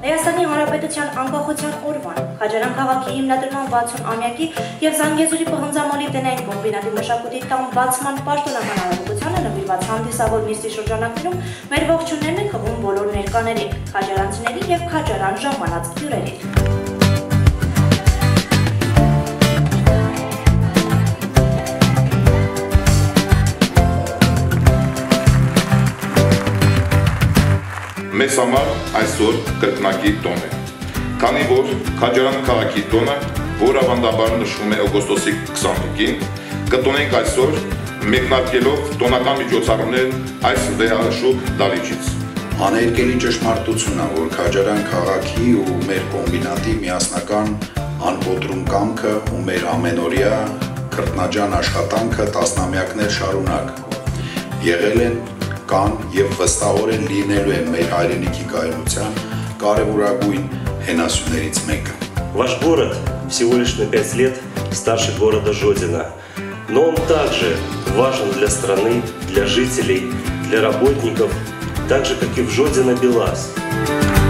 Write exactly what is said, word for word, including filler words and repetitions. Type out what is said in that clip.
Հայաստանի Հանրապետության անկախության օրվան, Խաչարյան քաղաքի հիմնադրման վաթսուն-ամյակի և Զանգեզուրի պղնձամոլի տնային կոմբինատի մշակույթի տան բացման պաշտոնական արարողությանը նվիրված հանդիսավոր նիստի շրջանակներում մեր ողջուններն է խմբում բոլոր ներկաներին, խաչարանցիների և Խաչարան ժամանած հյուրերին։ Մեզ համար այսօր կրկնակի տոն է, քանի որ Խաչարան քաղաքի տոնը, որ ավանդաբար նշվում է օգոստոսի քսանմեկին, կտոնենք այսօր մեկնարկելով տոնական միջոցառումներ այս վեհաշուտ դահլիճից։ Աներկելի ճշմարտություն է, որ Խաչարան քաղաքի ու մեր կոմբինատի միասնական անկոտրում կամքը ու մեր ամենօրյա քրտնաջան աշխատանքը տասնամյակներ շարունակ եղել են կան և վստահորեն լինելու են մեր հայրենիքի կայունության կարևորագույն հենասյուներից մեկը։ Ваш город всего лишь на пять лет старше города Жодино, но он также важен для страны, для жителей, для работников, так же, как и в Жодино Белаз.